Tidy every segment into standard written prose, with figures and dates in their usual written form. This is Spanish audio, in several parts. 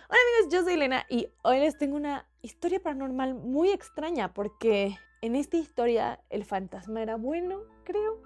Hola amigos, yo soy Elena y hoy les tengo una historia paranormal muy extraña porque en esta historia el fantasma era bueno, creo.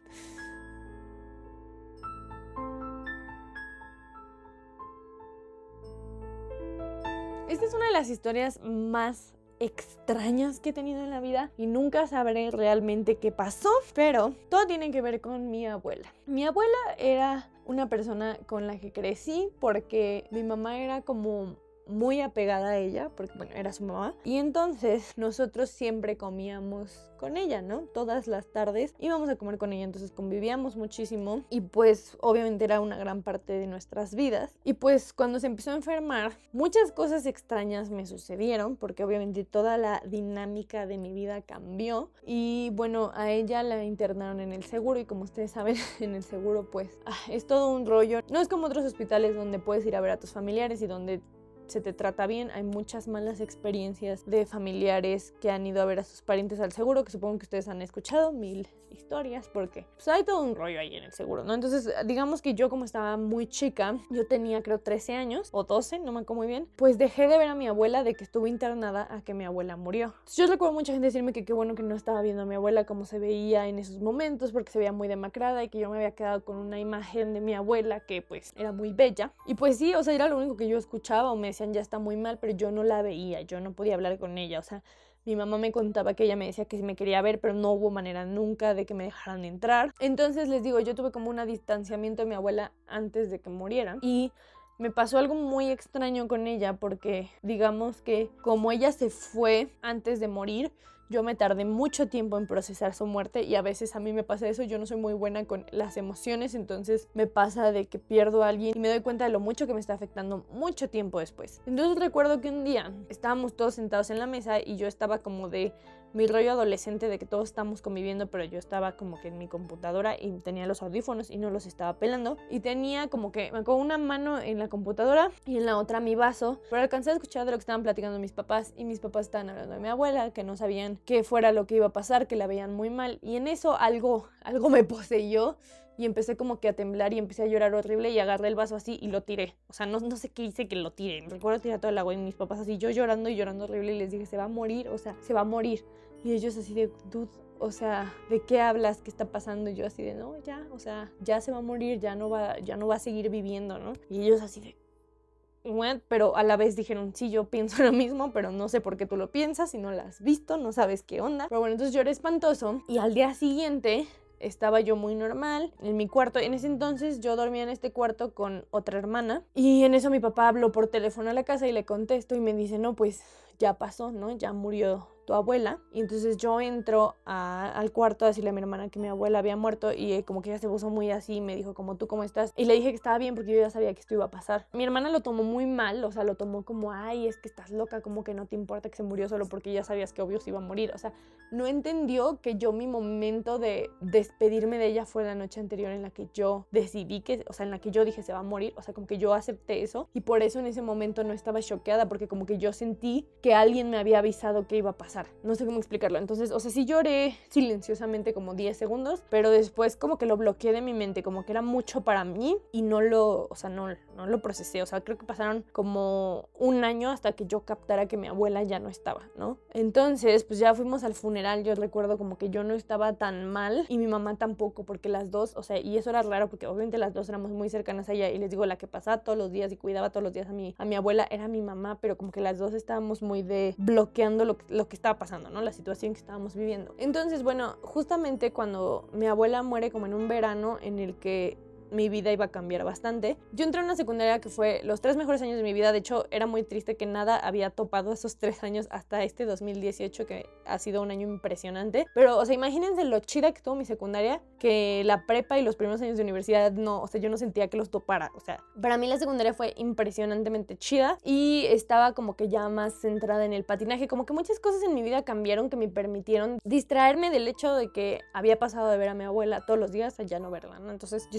Esta es una de las historias más extrañas que he tenido en la vida y nunca sabré realmente qué pasó, pero todo tiene que ver con mi abuela. Mi abuela era una persona con la que crecí porque mi mamá era como muy apegada a ella, porque bueno, era su mamá, y entonces nosotros siempre comíamos con ella, ¿no? Todas las tardes íbamos a comer con ella, entonces convivíamos muchísimo y pues obviamente era una gran parte de nuestras vidas. Y pues cuando se empezó a enfermar, muchas cosas extrañas me sucedieron, porque obviamente toda la dinámica de mi vida cambió y bueno, a ella la internaron en el seguro y como ustedes saben, en el seguro pues es todo un rollo. No es como otros hospitales donde puedes ir a ver a tus familiares y donde se te trata bien. Hay muchas malas experiencias de familiares que han ido a ver a sus parientes al seguro, que supongo que ustedes han escuchado mil historias, porque pues hay todo un rollo ahí en el seguro, ¿no? Entonces, digamos que yo como estaba muy chica, yo tenía creo 13 años o 12, no me acuerdo muy bien, pues dejé de ver a mi abuela de que estuvo internada a que mi abuela murió. Entonces, yo recuerdo mucha gente decirme que qué bueno que no estaba viendo a mi abuela como se veía en esos momentos, porque se veía muy demacrada y que yo me había quedado con una imagen de mi abuela que pues era muy bella. Y pues sí, o sea, era lo único que yo escuchaba o me decían ya está muy mal, pero yo no la veía, yo no podía hablar con ella, o sea, mi mamá me contaba que ella me decía que sí me quería ver, pero no hubo manera nunca de que me dejaran entrar. Entonces les digo, yo tuve como un distanciamiento de mi abuela antes de que muriera y me pasó algo muy extraño con ella porque digamos que como ella se fue antes de morir, yo me tardé mucho tiempo en procesar su muerte y a veces a mí me pasa eso, yo no soy muy buena con las emociones, entonces me pasa de que pierdo a alguien y me doy cuenta de lo mucho que me está afectando mucho tiempo después. Entonces recuerdo que un día estábamos todos sentados en la mesa y yo estaba como de mi rollo adolescente de que todos estamos conviviendo, pero yo estaba como que en mi computadora y tenía los audífonos y no los estaba pelando y tenía como que con una mano en la computadora y en la otra mi vaso, pero alcancé a escuchar de lo que estaban platicando mis papás y mis papás estaban hablando de mi abuela, que no sabían qué fuera lo que iba a pasar, que la veían muy mal y en eso algo me poseyó y empecé como que a temblar y empecé a llorar horrible y agarré el vaso así y lo tiré. O sea, no sé qué hice que lo tiré. Recuerdo tirar todo el agua y mis papás así, yo llorando y llorando horrible y les dije, se va a morir, o sea, se va a morir. Y ellos así de, dude, o sea, ¿de qué hablas? ¿Qué está pasando? Y yo así de, no, ya, o sea, ya se va a morir, ya no va a seguir viviendo, ¿no? Y ellos así de, what? Pero a la vez dijeron, sí, yo pienso lo mismo, pero no sé por qué tú lo piensas, si no lo has visto, no sabes qué onda. Pero bueno, entonces lloré espantoso y al día siguiente estaba yo muy normal en mi cuarto. En ese entonces yo dormía en este cuarto con otra hermana y en eso mi papá habló por teléfono a la casa y le contesto y me dice, no, pues ya pasó, ¿no? Ya murió tu abuela. Y entonces yo entro al cuarto a decirle a mi hermana que mi abuela había muerto y como que ella se puso muy así y me dijo como, ¿tú cómo estás? Y le dije que estaba bien porque yo ya sabía que esto iba a pasar. Mi hermana lo tomó muy mal, o sea, lo tomó como, ay, es que estás loca, como que no te importa que se murió solo porque ya sabías que obvio se iba a morir. O sea, no entendió que yo mi momento de despedirme de ella fue la noche anterior en la que yo decidí que, o sea, en la que yo dije se va a morir, o sea, como que yo acepté eso y por eso en ese momento no estaba choqueada porque como que yo sentí que alguien me había avisado que iba a pasar. No sé cómo explicarlo. Entonces, o sea, sí lloré silenciosamente como 10 segundos, pero después como que lo bloqueé de mi mente, como que era mucho para mí y no lo procesé. O sea, creo que pasaron como un año hasta que yo captara que mi abuela ya no estaba, ¿no? Entonces, pues ya fuimos al funeral. Yo recuerdo como que yo no estaba tan mal y mi mamá tampoco, porque las dos, o sea, y eso era raro porque obviamente las dos éramos muy cercanas a ella y les digo, la que pasaba todos los días y cuidaba todos los días a mi abuela era mi mamá, pero como que las dos estábamos muy de bloqueando lo que estaba pasando, ¿no? La situación que estábamos viviendo. Entonces, bueno, justamente cuando mi abuela muere como en un verano en el que mi vida iba a cambiar bastante. Yo entré a una secundaria que fue los 3 mejores años de mi vida. De hecho, era muy triste que nada había topado esos 3 años hasta este 2018, que ha sido un año impresionante. Pero, o sea, imagínense lo chida que estuvo mi secundaria, que la prepa y los primeros años de universidad no, o sea, yo no sentía que los topara. O sea, para mí la secundaria fue impresionantemente chida y estaba como que ya más centrada en el patinaje. Como que muchas cosas en mi vida cambiaron que me permitieron distraerme del hecho de que había pasado de ver a mi abuela todos los días a ya no verla, ¿no? Entonces yo estaba como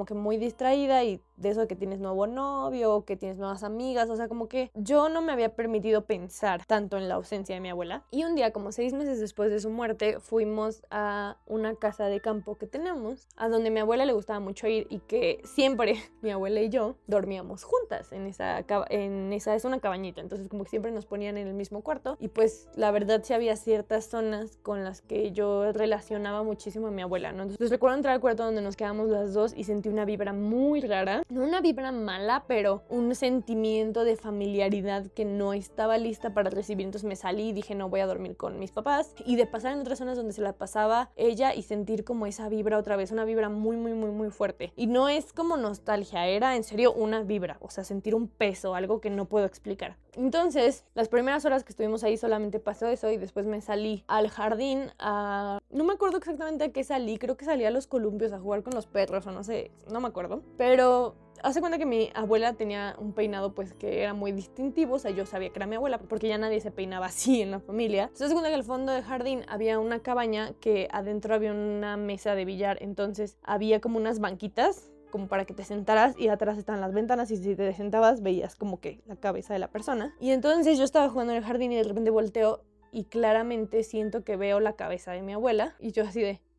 que muy distraída y de eso de que tienes nuevo novio, que tienes nuevas amigas, o sea, como que yo no me había permitido pensar tanto en la ausencia de mi abuela. Y un día, como 6 meses después de su muerte, fuimos a una casa de campo que tenemos, a donde a mi abuela le gustaba mucho ir y que siempre mi abuela y yo dormíamos juntas en esa es una cabañita, entonces como que siempre nos ponían en el mismo cuarto y pues la verdad sí había ciertas zonas con las que yo relacionaba muchísimo a mi abuela, ¿no? Entonces recuerdo entrar al cuarto donde nos quedamos las dos y sentí una vibra muy rara, no una vibra mala, pero un sentimiento de familiaridad que no estaba lista para recibir. Entonces me salí y dije no voy a dormir con mis papás, y de pasar en otras zonas donde se la pasaba ella y sentir como esa vibra otra vez, una vibra muy muy muy muy fuerte, y no es como nostalgia, era en serio una vibra, o sea, sentir un peso, algo que no puedo explicar. Entonces las primeras horas que estuvimos ahí solamente pasó eso, y después me salí al jardín no me acuerdo exactamente a qué salí, creo que salí a los columpios a jugar con los perros o no sé, no me acuerdo, pero hace cuenta que mi abuela tenía un peinado pues que era muy distintivo, o sea, yo sabía que era mi abuela porque ya nadie se peinaba así en la familia. Entonces hace cuenta que al fondo del jardín había una cabaña que adentro había una mesa de billar, entonces había como unas banquitas como para que te sentaras y atrás estaban las ventanas y si te sentabas veías como que la cabeza de la persona. Y entonces yo estaba jugando en el jardín y de repente volteo y claramente siento que veo la cabeza de mi abuela y yo así de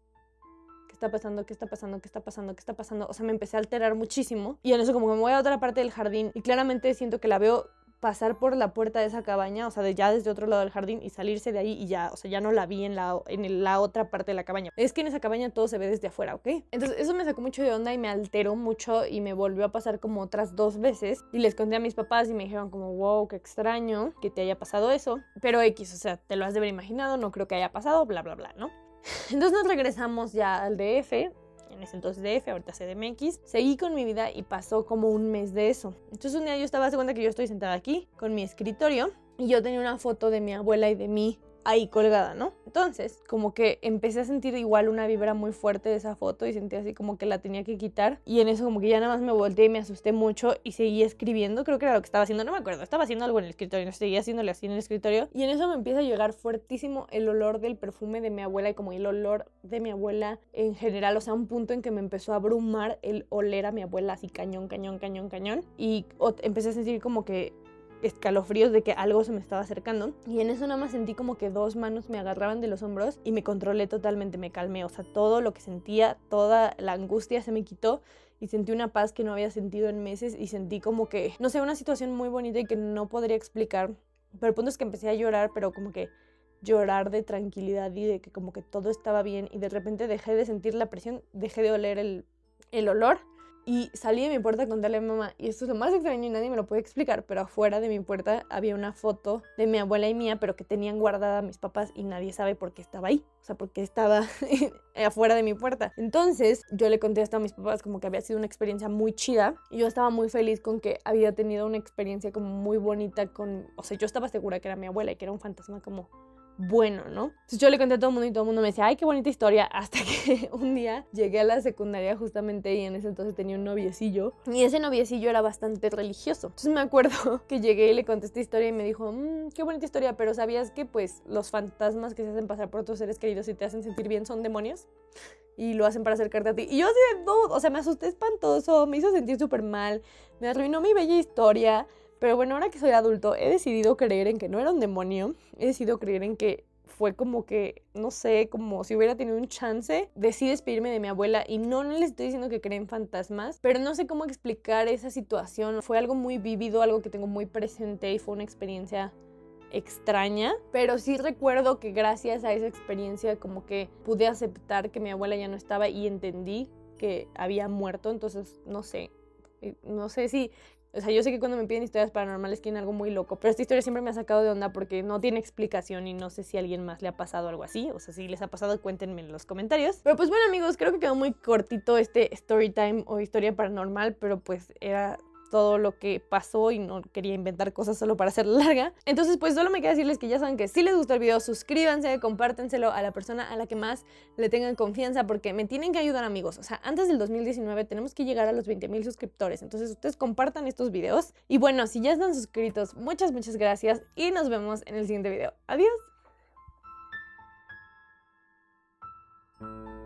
¿qué está pasando? ¿Qué está pasando? ¿Qué está pasando? ¿Qué está pasando? O sea, me empecé a alterar muchísimo y en eso como que me voy a otra parte del jardín y claramente siento que la veo pasar por la puerta de esa cabaña, o sea, ya desde otro lado del jardín y salirse de ahí y ya, o sea, ya no la vi en la otra parte de la cabaña. Es que en esa cabaña todo se ve desde afuera, ¿ok? Entonces eso me sacó mucho de onda y me alteró mucho y me volvió a pasar como otras 2 veces y les conté a mis papás y me dijeron como, wow, qué extraño que te haya pasado eso, pero X, o sea, te lo has de haber imaginado, no creo que haya pasado, bla, bla, bla, ¿no? Entonces nos regresamos ya al DF, en ese entonces DF, ahorita CDMX, seguí con mi vida y pasó como un mes de eso. Entonces un día yo estaba, hace cuenta que yo estoy sentada aquí con mi escritorio y yo tenía una foto de mi abuela y de mí ahí colgada, ¿no? Entonces, como que empecé a sentir igual una vibra muy fuerte de esa foto y sentí así como que la tenía que quitar y en eso como que ya nada más me volteé y me asusté mucho y seguí escribiendo, creo que era lo que estaba haciendo, no me acuerdo, estaba haciendo algo en el escritorio, no seguía haciéndole así en el escritorio y en eso me empieza a llegar fuertísimo el olor del perfume de mi abuela y como el olor de mi abuela en general, o sea, un punto en que me empezó a abrumar el oler a mi abuela así cañón, cañón, cañón, cañón y empecé a sentir como que escalofríos de que algo se me estaba acercando y en eso nada más sentí como que 2 manos me agarraban de los hombros y me controlé totalmente, me calmé, o sea, todo lo que sentía, toda la angustia se me quitó y sentí una paz que no había sentido en meses y sentí como que, no sé, una situación muy bonita y que no podría explicar, pero el punto es que empecé a llorar, pero como que llorar de tranquilidad y de que como que todo estaba bien y de repente dejé de sentir la presión, dejé de oler el olor. Y salí de mi puerta a contarle a mi mamá, y esto es lo más extraño y nadie me lo puede explicar, pero afuera de mi puerta había una foto de mi abuela y mía, pero que tenían guardada mis papás y nadie sabe por qué estaba ahí, o sea, porque estaba afuera de mi puerta. Entonces yo le conté esto a mis papás como que había sido una experiencia muy chida y yo estaba muy feliz con que había tenido una experiencia como muy bonita con, o sea, yo estaba segura que era mi abuela y que era un fantasma como bueno, ¿no? Entonces yo le conté a todo el mundo y todo el mundo me decía, ay, qué bonita historia, hasta que un día llegué a la secundaria justamente y en ese entonces tenía un noviecillo y ese noviecillo era bastante religioso. Entonces me acuerdo que llegué y le conté esta historia y me dijo, qué bonita historia, pero ¿sabías que pues los fantasmas que se hacen pasar por tus seres queridos y te hacen sentir bien son demonios? Y lo hacen para acercarte a ti. Y yo así de, no, o sea, me asusté espantoso, me hizo sentir súper mal, me arruinó mi bella historia. Pero bueno, ahora que soy adulto, he decidido creer en que no era un demonio. He decidido creer en que fue como que, no sé, como si hubiera tenido un chance. Decidí despedirme de mi abuela y no les estoy diciendo que creen fantasmas, pero no sé cómo explicar esa situación. Fue algo muy vívido, algo que tengo muy presente y fue una experiencia extraña, pero sí recuerdo que gracias a esa experiencia como que pude aceptar que mi abuela ya no estaba y entendí que había muerto. Entonces no sé si, o sea, yo sé que cuando me piden historias paranormales quieren algo muy loco, pero esta historia siempre me ha sacado de onda porque no tiene explicación y no sé si a alguien más le ha pasado algo así. O sea, si les ha pasado, cuéntenme en los comentarios. Pero pues bueno, amigos, creo que quedó muy cortito este story time o historia paranormal, pero pues era todo lo que pasó y no quería inventar cosas solo para hacerla larga. Entonces pues solo me queda decirles que ya saben que si les gustó el video, suscríbanse, compártenselo a la persona a la que más le tengan confianza porque me tienen que ayudar, amigos. O sea, antes del 2019 tenemos que llegar a los 20,000 suscriptores, entonces ustedes compartan estos videos. Y bueno, si ya están suscritos, muchas gracias y nos vemos en el siguiente video. Adiós.